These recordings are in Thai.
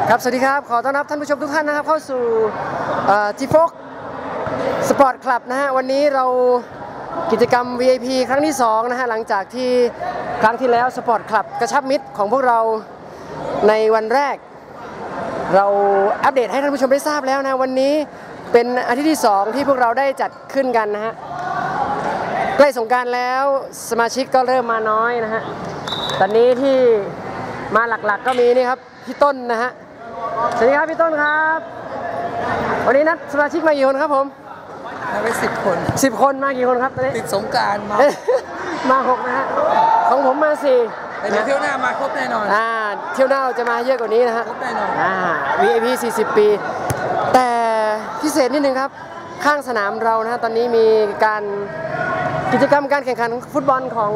ครับสวัสดีครับขอต้อนรับท่านผู้ชมทุกท่านนะครับเข้าสู่จีโฟกสปอร์ตคลับนะฮะวันนี้เรากิจกรรม VIP ครั้งที่2นะฮะหลังจากที่ครั้งที่แล้วสปอร์ตคลับกระชับมิตรของพวกเราในวันแรกเราอัปเดตให้ท่านผู้ชมได้ทราบแล้วนะวันนี้เป็นอาทิตย์ที่2ที่พวกเราได้จัดขึ้นกันนะฮะใกล้สงกรานต์แล้วสมาชิกก็เริ่มมาน้อยนะฮะตอนนี้ที่มาหลักๆก็มีนี่ครับพี่ต้นนะฮะสวัสดีครับพี่ต้นครับวันนี้นัดสมาชิกมากี่คนครับผมมาไป10 คน 10 คนมากี่คนครับตอนนี้ติดสงกรานต์มา6นะฮะของผมมา4 แต่เดี๋ยวเที่ยวหน้ามาครบแน่นอนเที่ยวหน้าเราจะมาเยอะกว่านี้นะฮะครบแน่นอน VIP 40 ปีแต่พิเศษนิดนึงครับข้างสนามเรานะฮะตอนนี้มีการกิจกรรมการแข่งขันฟุตบอลของ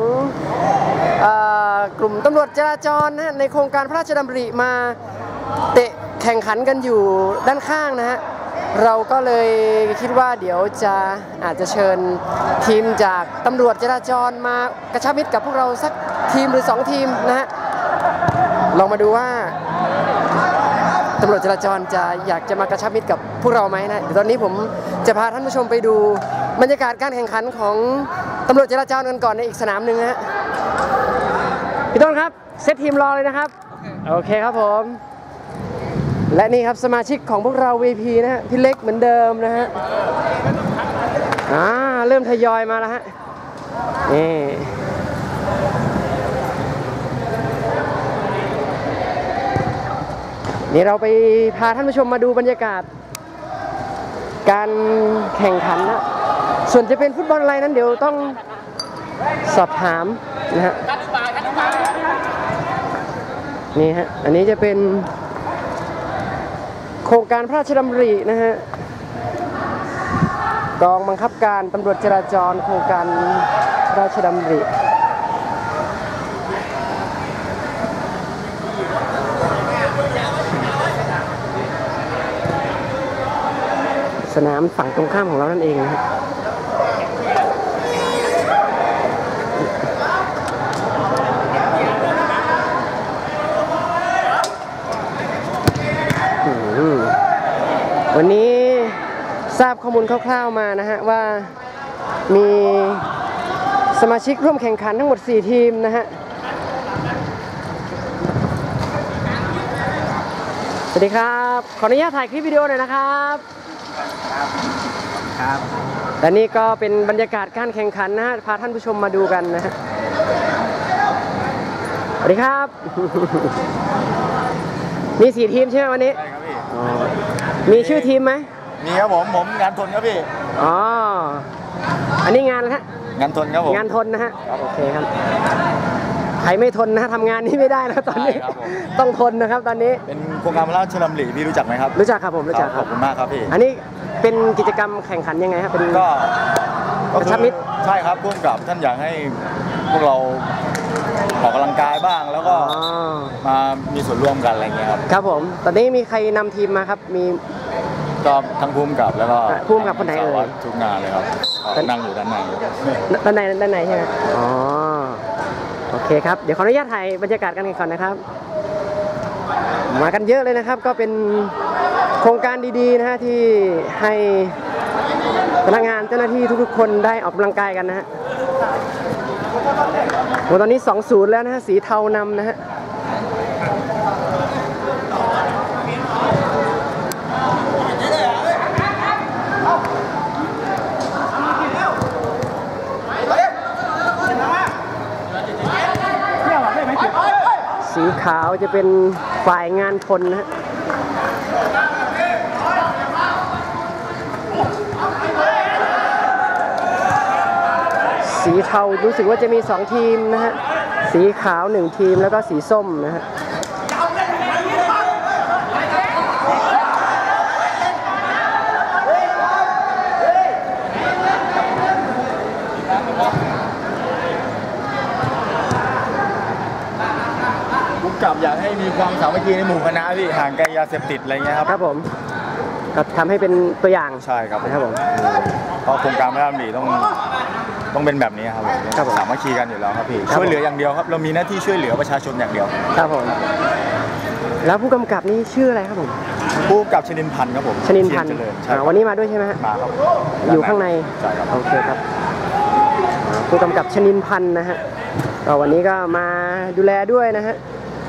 กลุ่มตำรวจจราจรนะฮะในโครงการพระราชดำริมาเตะแข่งขันกันอยู่ด้านข้างนะฮะเราก็เลยคิดว่าเดี๋ยวอาจจะเชิญทีมจากตำรวจจราจรมากระชับมิตรกับพวกเราสักทีมหรือ2ทีมนะฮะลองมาดูว่าตำรวจจราจรอยากจะมากระชับมิตรกับพวกเราไหมนะเดี๋ยวตอนนี้ผมจะพาท่านผู้ชมไปดูบรรยากาศการแข่งขันของตำรวจจราจรกันก่อนในอีกสนามหนึ่งนะฮะพี่ต้นครับเซตทีมรอเลยนะครับโอเคครับผมและนี่ครับสมาชิกของพวกเรา VP นะฮะพี่เล็กเหมือนเดิมนะฮะเริ่มทยอยมาแล้วฮะนี่เราไปพาท่านผู้ชมมาดูบรรยากาศการแข่งขันนะส่วนจะเป็นฟุตบอลอะไรนั้นเดี๋ยวต้องสอบถามนะฮะนี่ฮะอันนี้จะเป็นโครงการพระราชดำรินะฮะกองบังคับการตำรวจจราจรโครงการพระราชดำริสนามฝั่งตรงข้ามของเรานั่นเองนะครับวันนี้ทราบข้อมูลคร่าวๆมานะฮะว่ามีสมาชิกร่วมแข่งขันทั้งหมด4ทีมนะฮะสวัสดีครับขออนุญาตถ่ายคลิปวิดีโอหน่อยนะครับครับและนี่ก็เป็นบรรยากาศการแข่งขันนะฮะพาท่านผู้ชมมาดูกันนะฮะสวัสดีครับมี4ทีมใช่ไหมวันนี้ใช่ครับพี่มีชื่อทีมไหมมีครับผมงานทนครับพี่อันนี้งานนะฮะงานทนครับผมงานทนนะฮะโอเคครับใครไม่ทนนะทำงานนี้ไม่ได้นะตอนนี้ต้องทนนะครับตอนนี้เป็นโครงการพระราชดำริพี่รู้จักไหมครับรู้จักครับผมรู้จักขอบคุณมากครับพี่อันนี้เป็นกิจกรรมแข่งขันยังไงครับเป็นก็กระชับมิตรใช่ครับร่วมกับท่านอยากให้พวกเราออกกำลังกายบ้างแล้วก็มามีส่วนร่วมกันอะไรเงี้ยครับครับผมตอนนี้มีใครนำทีมมาครับมีก็ทั้งภูมิกับแล้วก็ภูมิกับคนไหนเอ่ยทุกงานเลยครับนั่งอยู่ด้านในใช่ไหมโอเคครับเดี๋ยวขออนุญาตถ่ายบรรยากาศกันก่อนนะครับมากันเยอะเลยนะครับก็เป็นโครงการดีๆนะฮะที่ให้พนักงานเจ้าหน้าที่ทุกๆคนได้ออกกำลังกายกันนะฮะตอนนี้ 2-0 แล้วนะฮะสีเทานำนะฮะสีขาวจะเป็นฝ่ายงานพลนะฮะสีเทารู้สึกว่าจะมี2ทีมนะฮะสีขาว1ทีมแล้วก็สีส้มนะฮะกับอยากให้มีความสามัคคีในหมู่คณะที่ห่างไกลยาเสพติดอะไรเงี้ยครับครับผมก็ทำให้เป็นตัวอย่างใช่ครับนะครับผมเพราะโครงการพระราชดำริต้องเป็นแบบนี้ครับสามัคคีกันอยู่แล้วครับพี่ช่วยเหลืออย่างเดียวครับเรามีหน้าที่ช่วยเหลือประชาชนอย่างเดียวครับผมแล้วผู้กำกับนี่ชื่ออะไรครับผมผู้กำกับชนินพันธ์ครับผมชนินพันธ์เจริญใช่ครับวันนี้มาด้วยใช่ไหมฮะมาครับอยู่ข้างในใช่ครับโอเคครับผู้กำกับชนินพันธ์นะฮะก็วันนี้ก็มาดูแลด้วยนะฮะ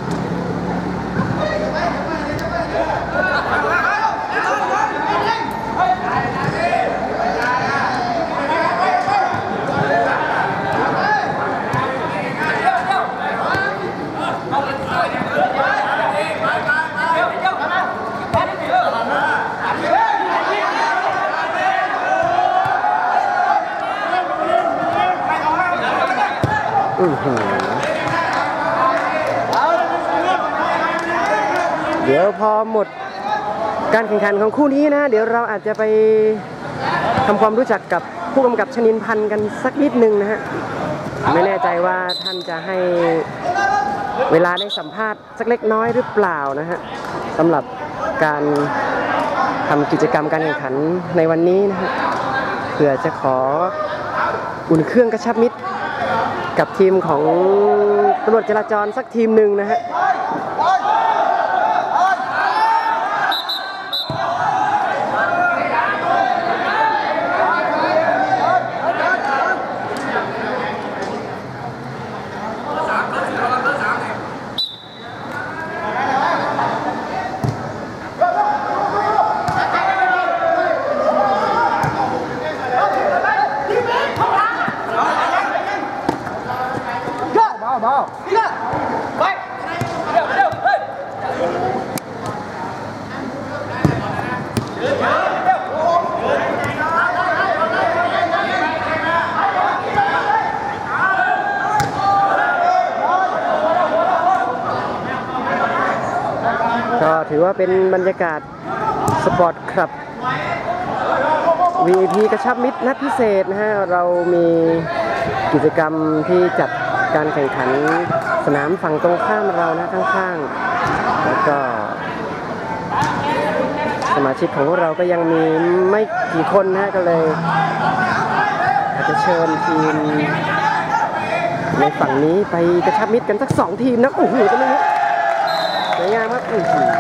เดี๋ยวพอหมดการแข่งขันของคู่นี้นะเดี๋ยวเราอาจจะไปทำความรู้จักกับผู้กำกับชนินพันธ์กันสักนิดนึงนะฮะไม่แน่ใจว่าท่านจะให้เวลาได้สัมภาษณ์สักเล็กน้อยหรือเปล่านะฮะสำหรับการทำกิจกรรมการแข่งขันในวันนี้นะฮะเพื่อจะขออุ่นเครื่องกระชับมิตรกับทีมของตำรวจจราจรสักทีมหนึ่งนะฮะก็ถือว่าเป็นบรรยากาศสปอร์ตคลับ VIP กระชับมิตรนัดพิเศษนะฮะเรามีกิจกรรมที่จัดการแข่งขันสนามฝั่งตรงข้ามเรานะข้างๆแล้วก็สมาชิกของพวกเราก็ยังมีไม่กี่คนนะก็เลยอาจจะเชิญทีมในฝั่งนี้ไปกระชับมิตรกันสัก2 ทีมนะโอ้โหตรงนี้สวยงามครับ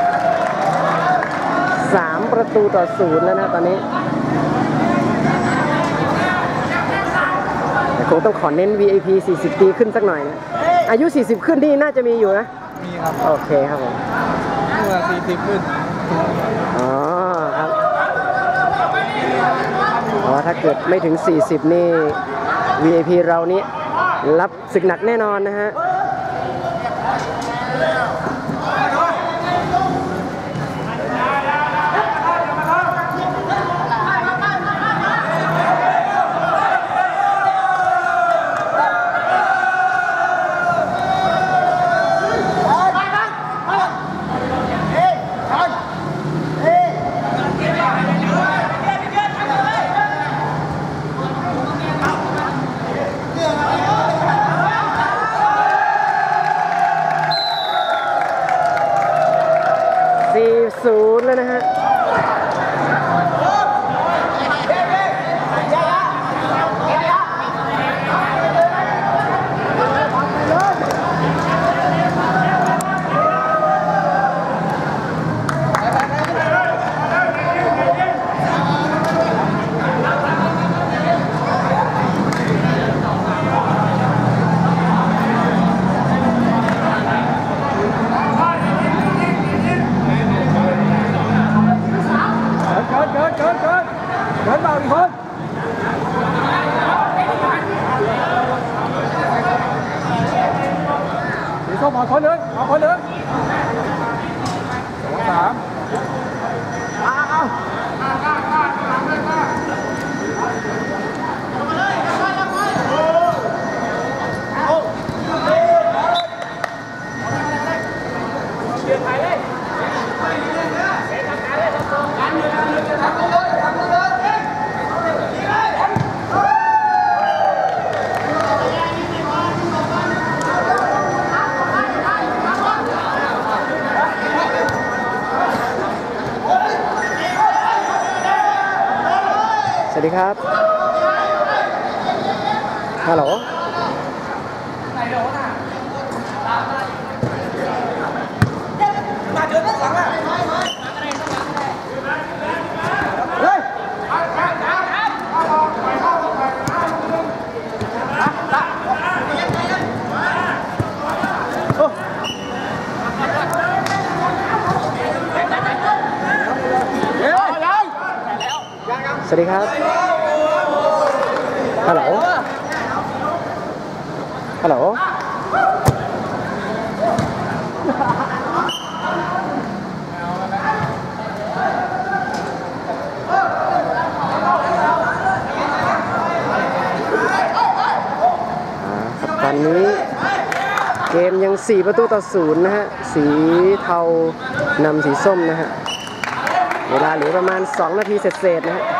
3-0 แล้วนะตอนนี้แต่คงต้องขอเน้น VIP 40 ปีขึ้นสักหน่อยนะอายุ40ขึ้นนี่น่าจะมีอยู่นะมีครับโอเคครับผมเมื่อ40ขึ้นอ๋อครับถ้าเกิดไม่ถึง40นี่ VIP เรานี้รับศึกหนักแน่นอนนะฮะ40แล้วนะฮะเดินเบาอีกคนสีส้มเอาคนหนึ่ง2-3 สวัสดีครับฮัลโหลสวัสดีครับฮัลโหลฮัลโหลตอนนี้เกมยัง4-0นะฮะสีเทานำสีส้มนะฮะเวลาเหลือประมาณ2 นาทีเศษๆนะฮะ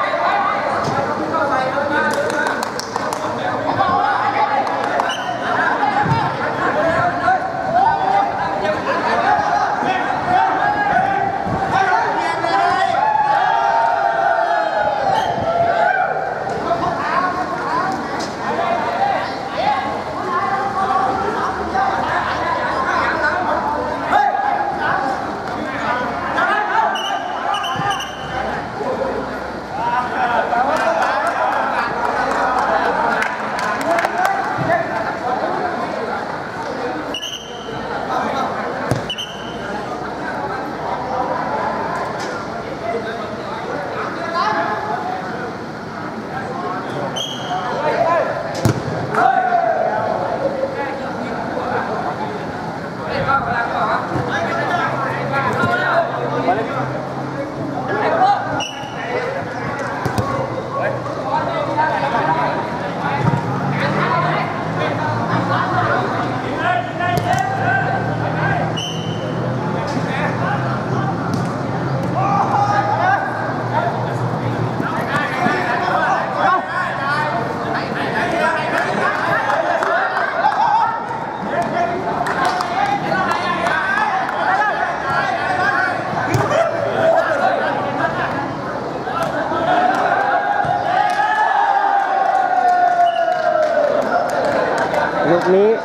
ลูกนี้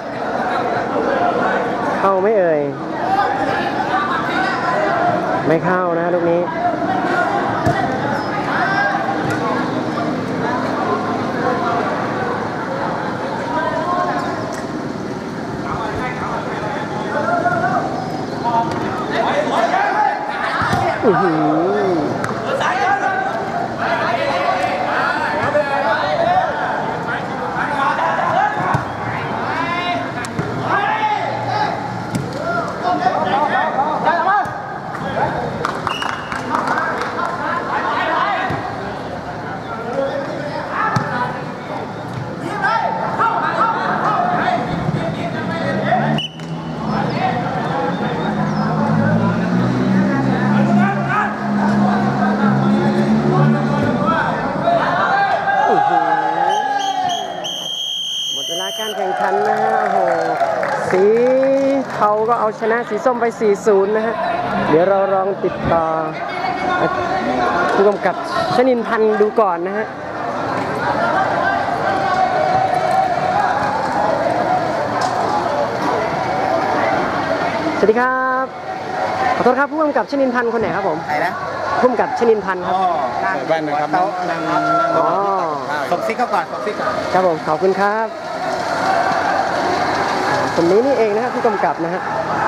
เข้าไม่เอ่ยไม่เข้านะลูกนี้การแข่งขันนะฮะโอ้โหสีเทาก็เอาชนะสีส้มไป 4-0 นะฮะเดี๋ยวเราลองติดต่อผู้กำกับชนินพันธ์ดูก่อนนะฮะสวัสดีครับขอโทษครับผู้กำกับชนินพันธ์คนไหนครับผมไหนนะผู้กำกับชนินพันธ์ครับแว่นนะครับนั่งส่งซิกเข้าก่อนส่งซิกก่อนครับผมขอบคุณครับคนนี้นี่เองนะครับผู้กำกับนะฮะ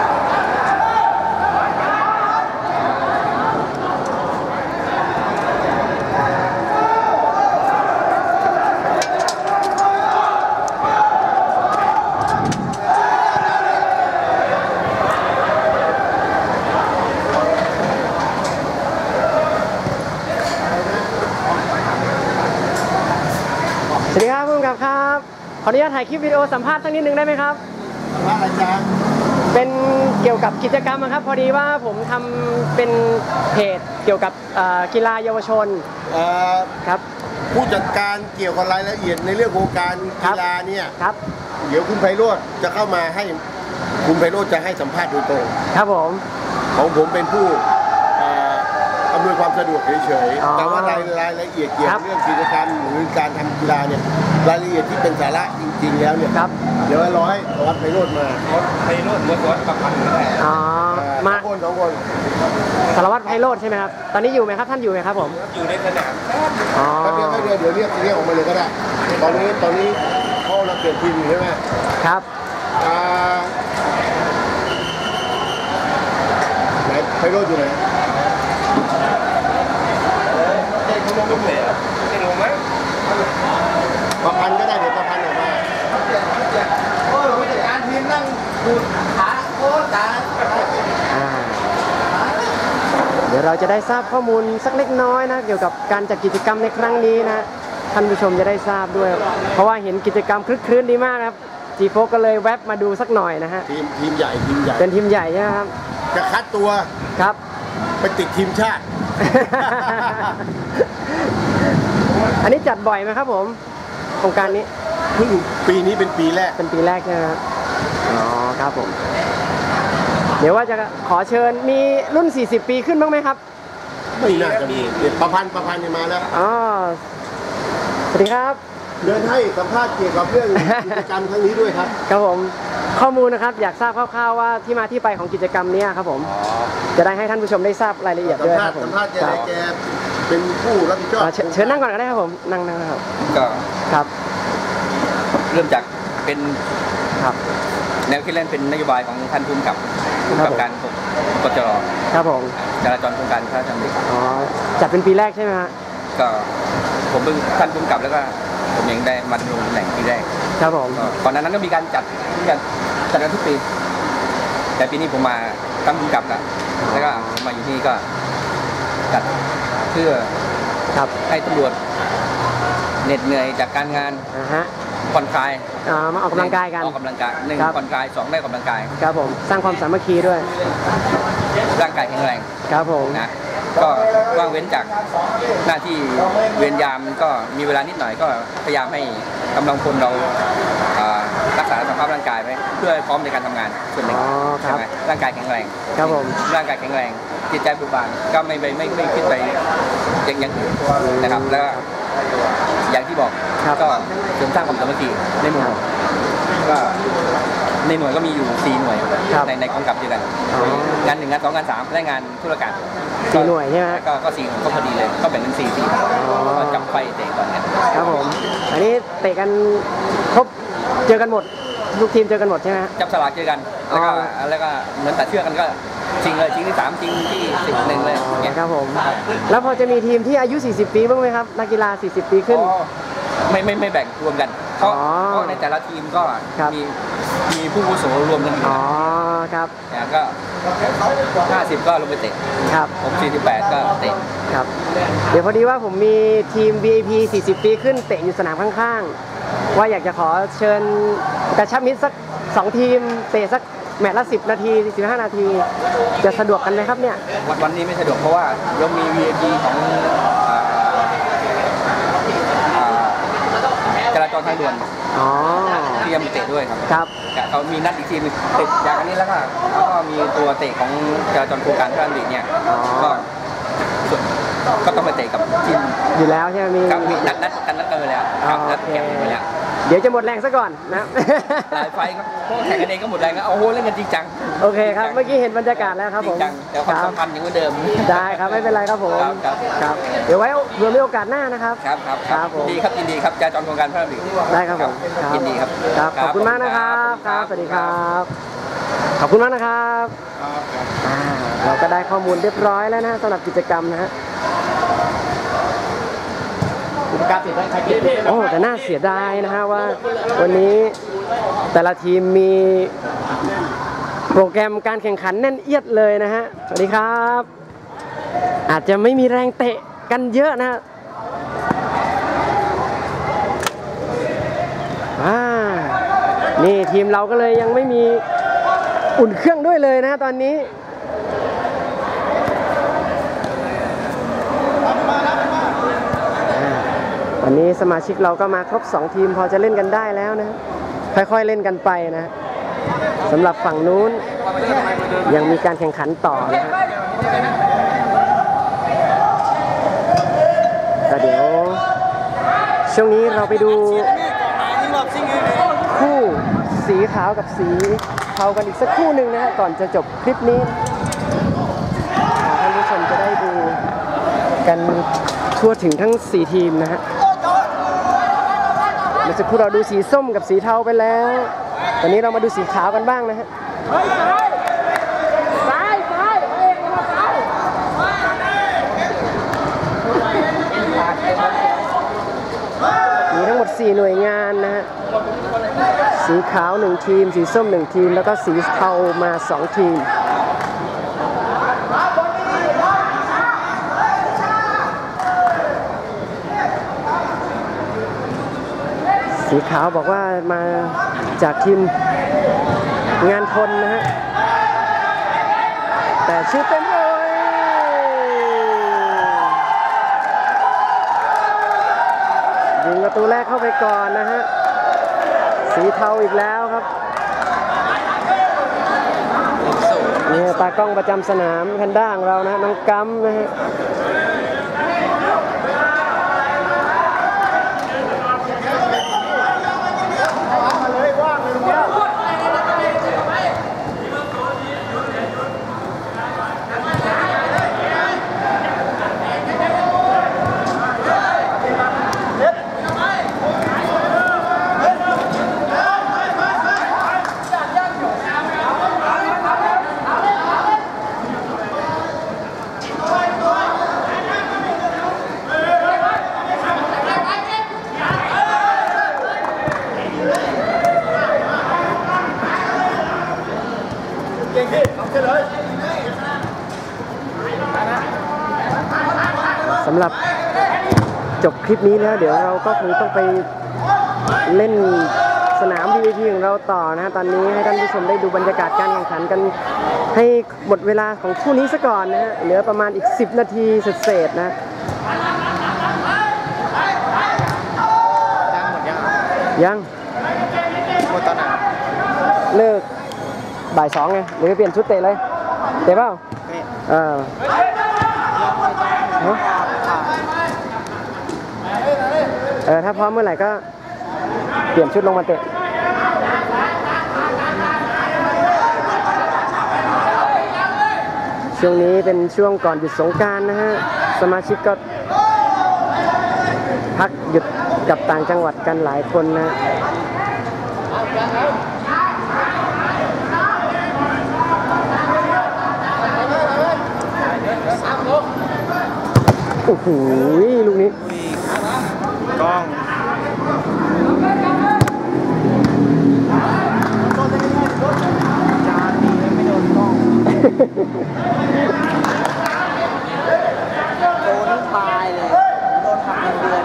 สวัสดีครับผู้กำกับครับขออนุญาตถ่ายคลิปวิดีโอสัมภาษณ์สักนิดนึงได้ไหมครับว่าอะไรจ๊ะเป็นเกี่ยวกับกิจกรรมครับพอดีว่าผมทำเป็นเพจเกี่ยวกับกีฬาเยาวชนครับผู้จัดการเกี่ยวกับรายละเอียดในเรื่องโครงการกีฬาเนี่ยครับเดี๋ยวคุณไพโรจน์จะเข้ามาให้คุณไพโรจน์จะให้สัมภาษณ์โดยตรงครับผมของผมเป็นผู้อำนวยความสะดวกเฉยๆแต่ว่ารายละเอียดเกี่ยวกับเรื่องกิจกรรมหรือการทำกีฬาเนี่ยรายละเอียดที่เป็นสาระจริงๆแล้วเนี่ยเดี๋ยวรอให้วัดไพโรจน์มาไพโรจน์วัดประพันธ์ก็ได้มาสองคนสารวัตรไพโรจน์ใช่ไหมครับตอนนี้อยู่ไหมครับท่านอยู่ไหมครับผมอยู่ในสนามอ๋อแป๊บเดียวเดี๋ยวเรียกออกมาเลยก็ได้ตอนนี้เขาเราเปลี่ยนทีมอยู่ใช่ไหมครับไหนไพโรจน์อยู่ไหนประพันธ์ก็ได้เดี๋ยวประพันธ์ออกมาเดี๋ยวเราจะได้ทราบข้อมูลสักเล็กน้อยนะเกี่ยวกับการจัดกิจกรรมในครั้งนี้นะท่านผู้ชมจะได้ทราบด้วย เพราะว่าเห็นกิจกรรมคลึกครื้นดีมากครับจีโฟก็เลยแวบมาดูสักหน่อยนะฮะทีมใหญ่เป็นทีมใหญ่ใช่ไหมครับจะคัดตัวครับไปติดทีมชาติอันนี้จัดบ่อยไหมครับผมโครงการนี้เพิ่งปีนี้เป็นปีแรกเป็นปีแรกใช่ไหมครับอ๋อครับผมเดี๋ยวว่าจะขอเชิญมีรุ่น 40 ปีขึ้นบ้างไหมครับไม่น่าจะมีเดี๋ยวประพันธ์เนี่ยมาแล้วอ๋อสวัสดีครับเดินให้สัมภาษณ์เกี่ยวกับเรื่องกิจกรรมครั้งนี้ด้วยครับครับผมข้อมูลนะครับอยากทราบคร่าวๆว่าที่มาที่ไปของกิจกรรมนี้ครับผมจะได้ให้ท่านผู้ชมได้ทราบรายละเอียดสัมด้วยภาคษรับณ์ผมสัมภาษณ์แกเป็นผู้รับผิดชอบเชิญนั่งก่อนก็ได้ครับผมนั่งนะครับก็ครับเริ่มจากเป็นครับแนวคิดเล่นเป็นนโยบายของท่านผู้กำกับการกจรครับผมจราจรโครงการพระราชดำริอ๋อจัดเป็นปีแรกใช่ไหมฮะก็ผมเป็นท่านผู้กำกับแล้วก็ผมเองได้มาดำรงตำแหน่งที่แรกครับผมก็ก่อนหน้านั้นก็มีการจัดกันทุกปี แต่ปีนี้ผมมาตั้งผู้กำกับแล้วก็มาอยู่ที่ก็จัดเพื่อครับให้ตำรวจเหน็ดเหนื่อยจากการงานฮะผ่อนคลายมาออกกำลังกายกันออกกำลังกายหนึ่งครับผ่อนคลายสองได้ออกกำลังกายครับผมสร้างความสามัคคีด้วยร่างกายแข็งแรงครับผมนะก็ว่างเว้นจากหน้าที่เวรยามก็มีเวลานิดหน่อยก็พยายามให้กำลังพลเรารักษาสภาพร่างกายไว้เพื่อให้พร้อมในการทำงานส่วนหนึ่งอ๋อคใช่รับไหมร่างกายแข็งแรงครับผมร่างกายแข็งแรงจิตใจเบิกบานก็ไม่คิดไปอย่างอื่นนะครับแล้วก็อย่างที่บอกครับก็เสริมสร้างความสามัคคีในหมู่ก็ในหน่วยก็มีอยู่4หน่วยครับในกองกับเดียวกันอ๋องาน1งาน2งาน3และงานธุรการ 4หน่วยใช่ไหมก็4หน่วยก็พอดีเลยก็แบ่งเป็น4 ก็จับไฟเตะก่อนกันครับผมอันนี้เตะกันครบเจอกันหมดลูกทีมเจอกันหมดใช่ไหมฮะจับสลากเจอกันแล้วก็เหมือนตัดเชือกกันก็ชิงเลยชิงที่3ชิงที่11เลยอย่างเงี้ยครับผมแล้วพอจะมีทีมที่อายุ 40 ปีบ้างไหมครับนักกีฬา 40 ปีขึ้นอ๋อไม่แบ่งรวมกันเพราะในแต่ละทีมก็ครับมีผู้อาวุโสรวมกันอยู่อ๋อครับเนี่ยก็50ก็ลงไปเตะครับผม48ก็เตะครับเดี๋ยวพอดีว่าผมมีทีม VIP 40 ปีขึ้นเตะอยู่สนามข้างๆว่าอยากจะขอเชิญกระชับมิตรสัก2ทีมเตะสักแมตช์ละ10 นาที 15 นาทีจะสะดวกกันไหมครับเนี่ยวันนี้ไม่สะดวกเพราะว่าเรามี VIP ของจราจรทางด่วนอ๋อที่ยังมีเตะด้วยครับครับเขามีนัดอีกทีมติดจากอันนี้แล้วก็มีตัวเตะของจราจรโครงการพระราชดำริเนี่ยก็ต้องไปเตะกับทีมอยู่แล้วใช่ไหมมีครับมีนัดกันไปแล้วครับนัดแข่งไปแล้วเดี๋ยวจะหมดแรงซะก่อนนะหลายไฟครับพวกแข่งกันเองก็หมดแรงแล้วโอ้โหเล่นกันจริงจังโอเคครับเมื่อกี้เห็นบรรยากาศแล้วครับจผริมงจังแต่ความสัมพันธ์ยังเหมือนเดิมได้ครับไม่เป็นไรครับผมครับครับเดี๋ยวไว้เผื่อมีโอกาสหน้านะครับครับผมดีครับยินดีครับจราจรโครงการพระราชดำริได้ครับผมครับยินดีครับครับขอบคุณมากนะครับครับสวัสดีครับขอบคุณมากนะครับเราก็ได้ข้อมูลเรียบร้อยแล้วนะสำหรับกิจกรรมนะฮะโอ้แต่น่าเสียดายนะฮะว่าวันนี้แต่ละทีมมีโปรแกรมการแข่งขันแน่นเอียดเลยนะฮะสวัสดีครับ อาจจะไม่มีแรงเตะกันเยอะนะฮะนี่ทีมเราก็เลยยังไม่มีอุ่นเครื่องด้วยเลยนะตอนนี้วันนี้สมาชิกเราก็มาครบ2ทีมพอจะเล่นกันได้แล้วนะค่อยๆเล่นกันไปนะสำหรับฝั่งนู้นยังมีการแข่งขันต่อนะแต่เดี๋ยวช่วงนี้เราไปดูคู่สีขาวกับสีเทากันอีกสักคู่หนึ่งนะฮะก่อนจะจบคลิปนี้กันทั่วถึงทั้ง4ทีมนะฮะเมื่อสักครู่เราดูสีส้มกับสีเทาไปแล้วตอนนี้เรามาดูสีขาวกันบ้างนะฮะมีทั้งหมด4หน่วยงานนะฮะสีขาว1ทีมสีส้ม1ทีมแล้วก็สีเทามา2ทีมสีขาวบอกว่ามาจากทีมงานทนนะฮะแต่ชื่อเต็มเลยยิงประตูแรกเข้าไปก่อนนะฮะสีเทาอีกแล้วครับนี่ตากล้องประจำสนามแพนด้าของเรานะน้องกัมนะฮะสำหรับจบคลิปนี้แล้วเดี๋ยวเราก็คงต้องไปเล่นสนาม VIP ของเราต่อนะตอนนี้ให้ท่านผู้ชมได้ดูบรรยากาศการแข่งขันกันให้หมดเวลาของคู่นี้ซะก่อนนะฮะเหลือประมาณอีก10นาทีเศษๆนะยังหมดตอนไหนเลิกบ่าย2ไงเดี๋ยวเปลี่ยนชุดเตะเลยเตะเปล่าถ้าพร้อมเมื่อไหร่ก็เปลี่ยนชุดลงมาเตะช่วงนี้เป็นช่วงก่อนหยุดสงกรานต์นะฮะสมาชิกก็พักหยุดกับต่างจังหวัดกันหลายคนนะโอ้โหลูกนี้กล้องจานนี้ไม่โดนกล้องโดนตายเลยโดนหักเงินเดือน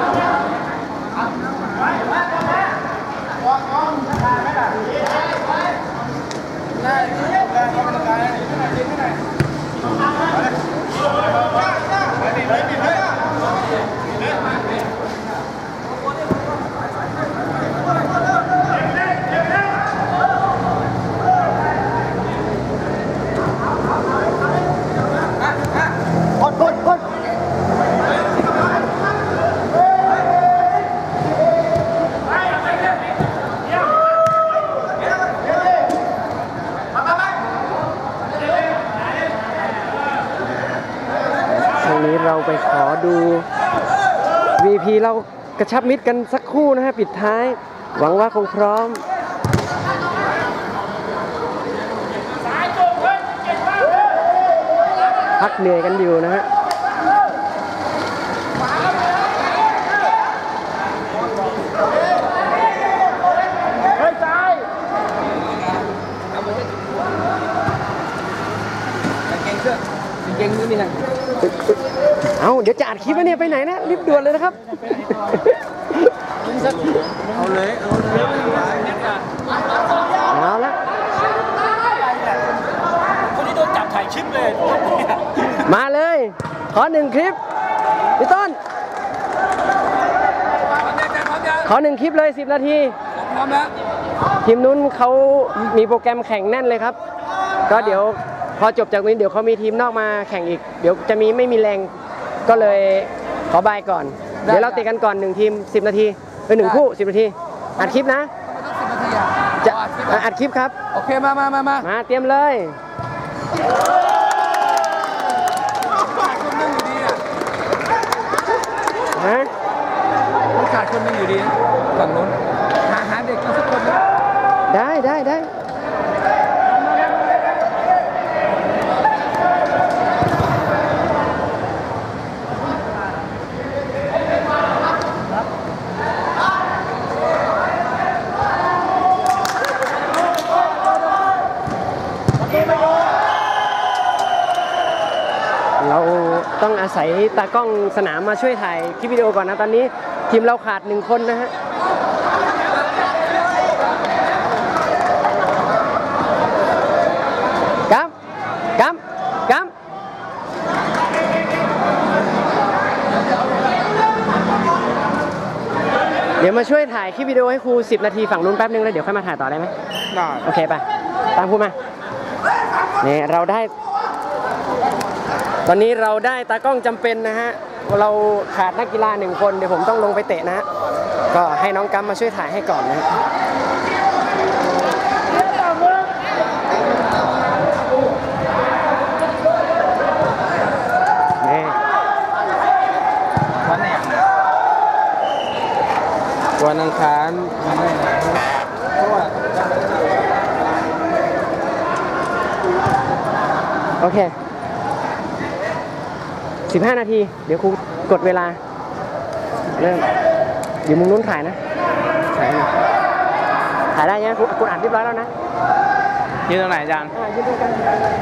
เราไปขอดู VP เรากระชับมิตรกันสักครู่นะฮะปิดท้ายหวังว่าคงพร้อมพักเหนื่อยกันอยู่นะฮะเก่งมือนี่นะเอาเดี๋ยวจะอัดคลิปไว้เนี่ยไปไหนนะรีบด่วนเลยนะครับเอาเลยเอาละคนนี้โดนจับถ่ายคลิปเลยมาเลยขอ1คลิปพี่ต้นขอ1คลิปเลย10นาทีพร้อมแล้วทีมนู้นเขามีโปรแกรมแข่งแน่นเลยครับก็เดี๋ยวพอจบจากนี้เดี๋ยวเขามีทีมนอกมาแข่งอีกเดี๋ยวจะไม่มีแรงก็เลยขอบายก่อนเดี๋ยวเราเตะกันก่อน1ทีม10นาที1คู่10นาทีอัดคลิปนะจะอัดคลิปครับโอเคมาเตรียมเลยฝั่งนู้นหาเด็กมาสักคนนะได้เราต้องอาศัยตากล้องสนามมาช่วยถ่ายคลิปวิดีโอก่อนนะตอนนี้ทีมเราขาด1 คนนะฮะกัมเดี๋ยวมาช่วยถ่ายคลิปวิดีโอให้ครู10 นาทีฝั่งนู้นแป๊บนึงแล้วเดี๋ยวค่อยมาถ่ายต่อได้ไหมได้โอเคไปตามครูมานี่เราได้ตอนนี้เราได้ตากล้องจำเป็นนะฮะเราขาดนักกีฬา1 คนเดี๋ยวผมต้องลงไปเตะนะฮะก็ให้น้องกัมมาช่วยถ่ายให้ก่อนนะวันอังคารเพราะว่าโอเค15 นาทีเดี๋ยวครูกดเวลาเริ่มเดี๋ยวมุมนู้นถ่ายนะถ่ายได้ยังครูอ่านเรียบร้อยแล้วนะยืนตรงไหนอาจารย์ยืนตรงกัน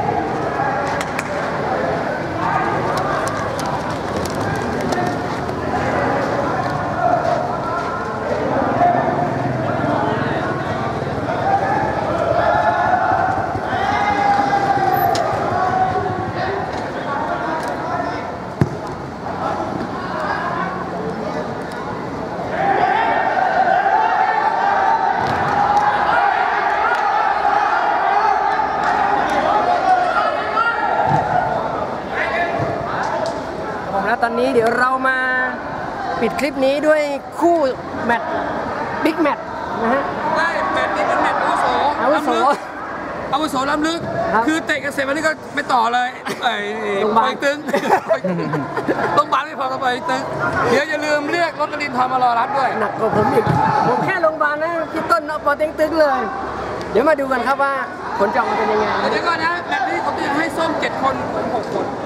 ตอนนี้เดี๋ยวเรามาปิดคลิปนี้ด้วยคู่แมตช์บิ๊กแมตช์นะฮะได้แมตช์นี้เป็นแมตช์อาวุโสล้ำลึกคือเตะกันเสร็จวันนี้ก็ไม่ต่อเลยปล่อยตึงโรงพยาบาลไม่พอก็ปล่อยตึงเดี๋ยวอย่าลืมเรียกรถกระดินทอมารอรับด้วยหนักกว่าผมอีกผมแค่โรงพยาบาลนะพี่ต้นเอาปอเต็งตึงเลยเดี๋ยวมาดูกันครับว่าผลจะออกมาเป็นยังไงเดี๋ยวก่อนนะแมตช์นี้ผมจะให้ส้ม7 คน6 คน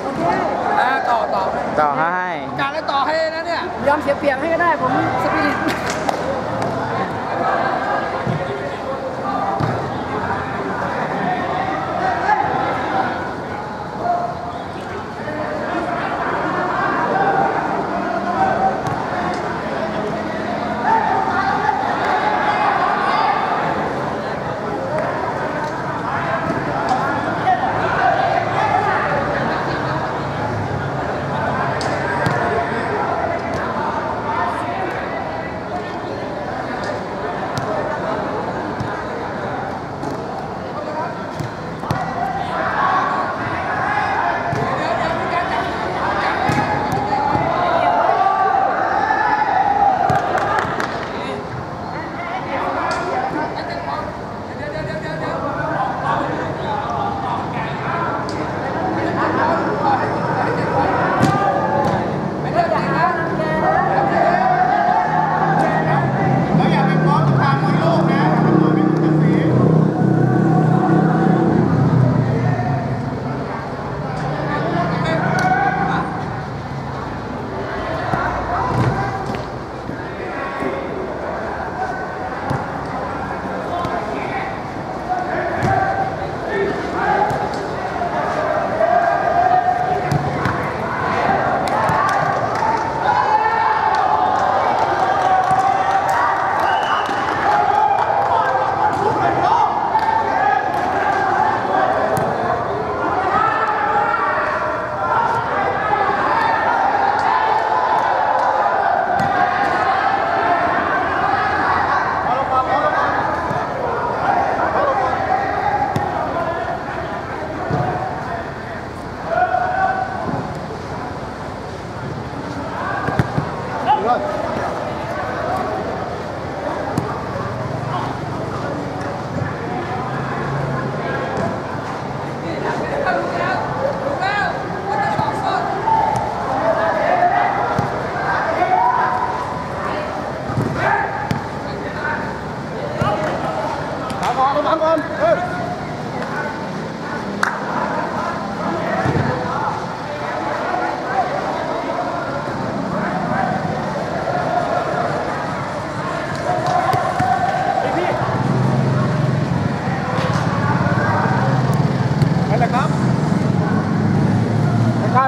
ต่อให้การแล้วต่อให้นะเนี่ยยอมเสียเปรียบให้ก็ได้ผมสปิริต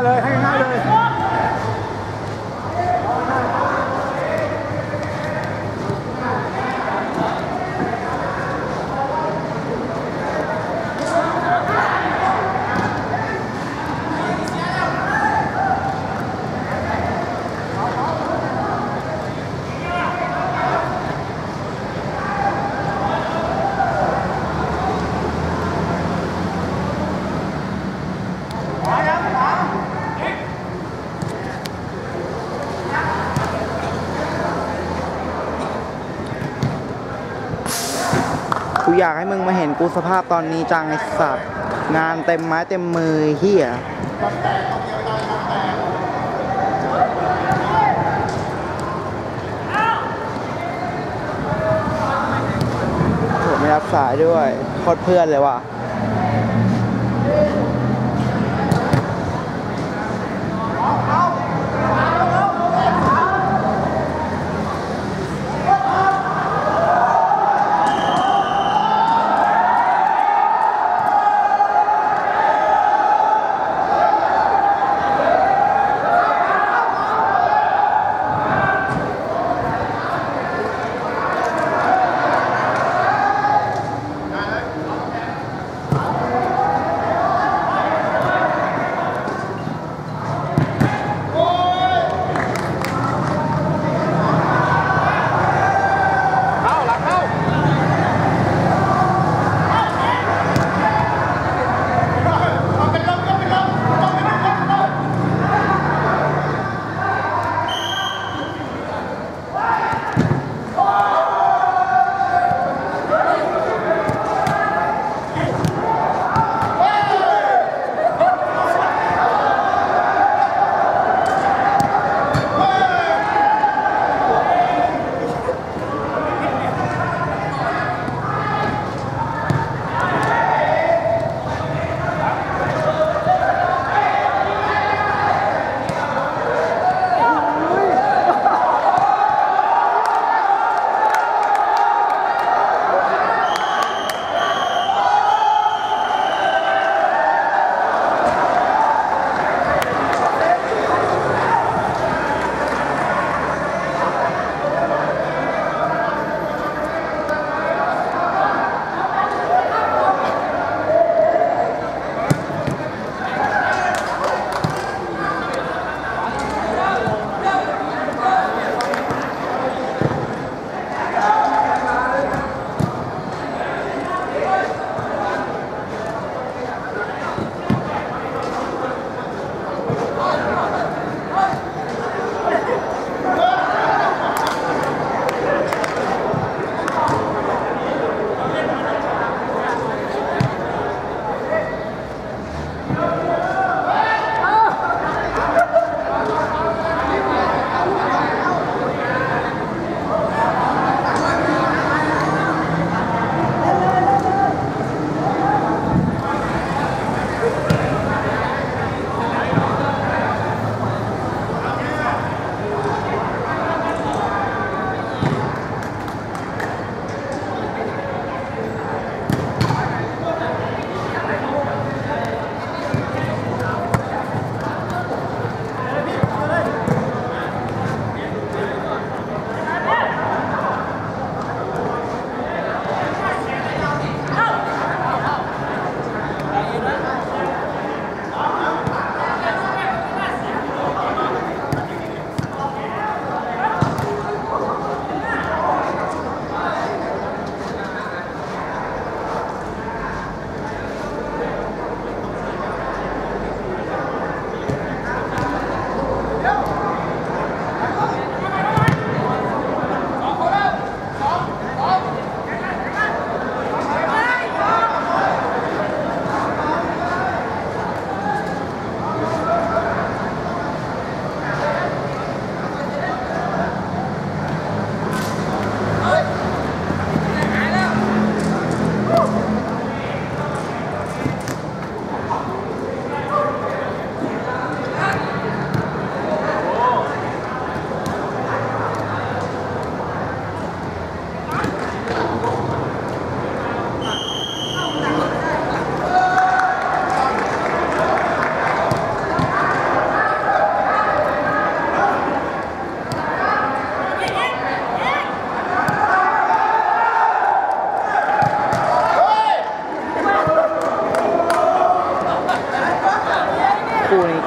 เลยให้ง่ายเลยกูอยากให้มึงมาเห็นกูสภาพตอนนี้จังไอ้สัตว์งานเต็มไม้เต็มมือเฮียผมไม่รับสายด้วยโคตรเพื่อนเลยว่ะ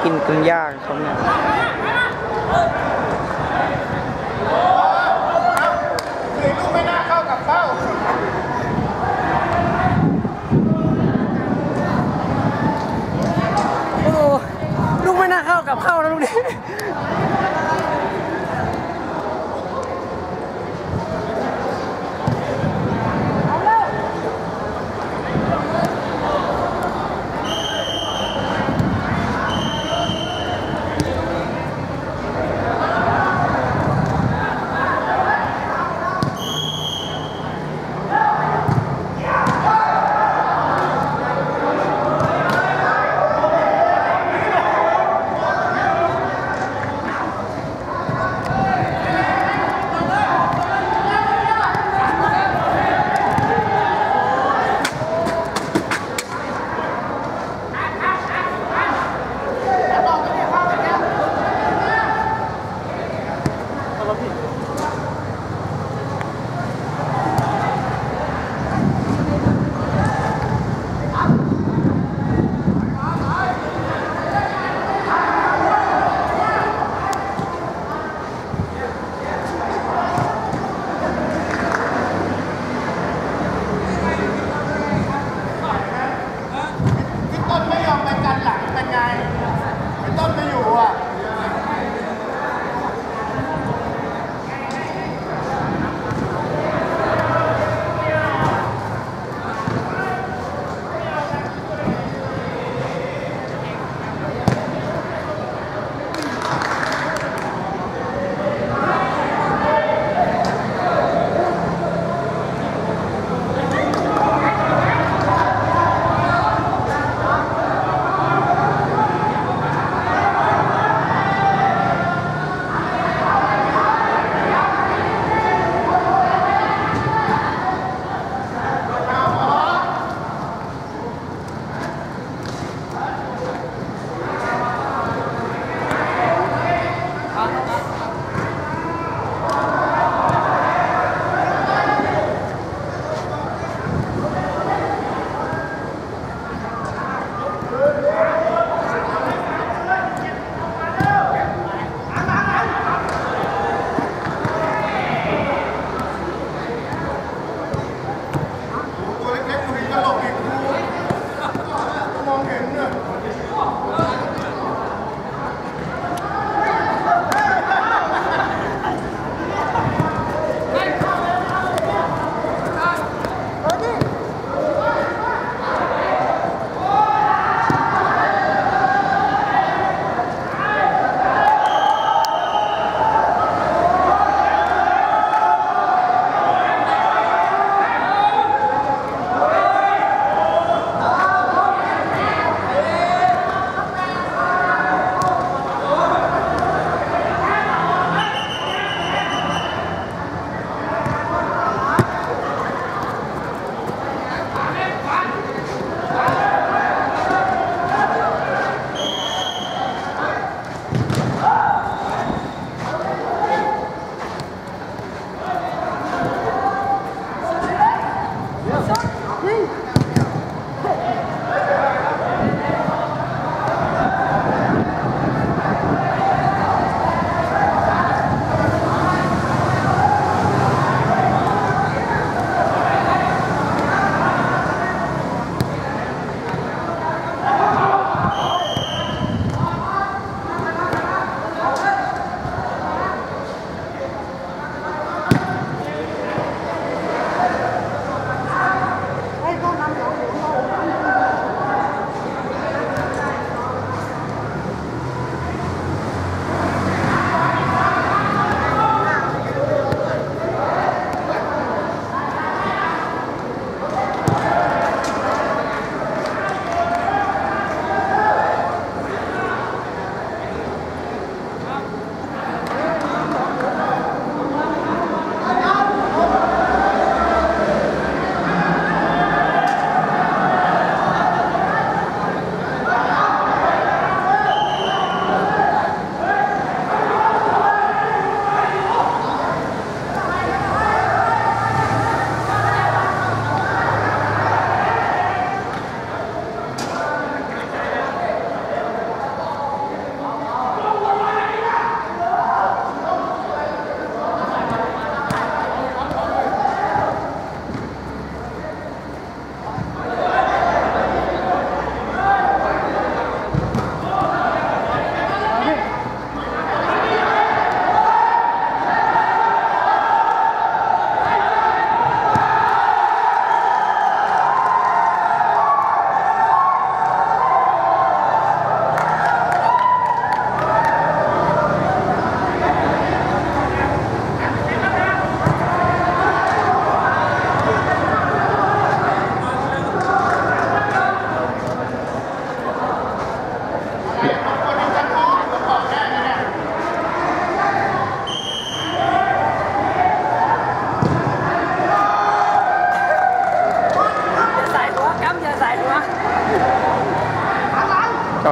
กินกันยากเขาเนี่ยโอ้ลูกไม่น่าเข้ากับเข้านะลูกนี้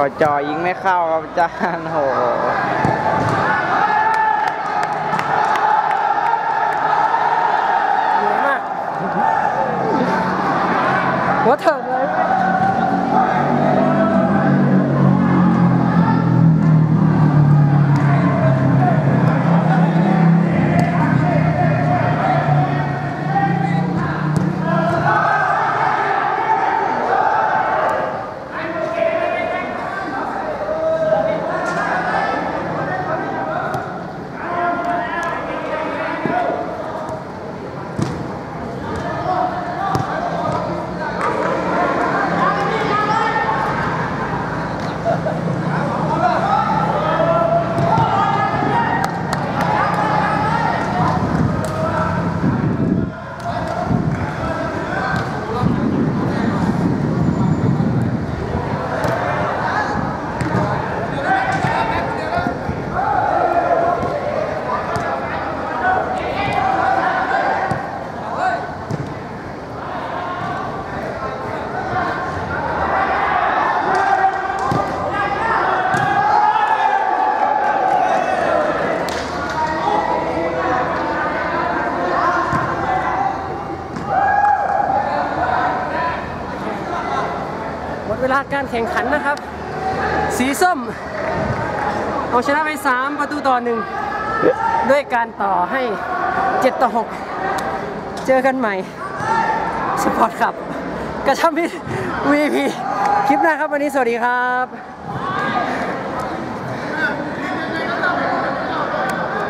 จ่อยิงไม่เข้าครับอาจารย์โหเหนื่อยมากหัวเถิกเลย หมดเวลาการแข่งขันนะครับ สีส้มเอาชนะไป3-1ด้วยการต่อให้7-6เจอกันใหม่สปอร์ตครับกระชับมิตร VP คลิปหน้าครับวันนี้สวัสดีครับ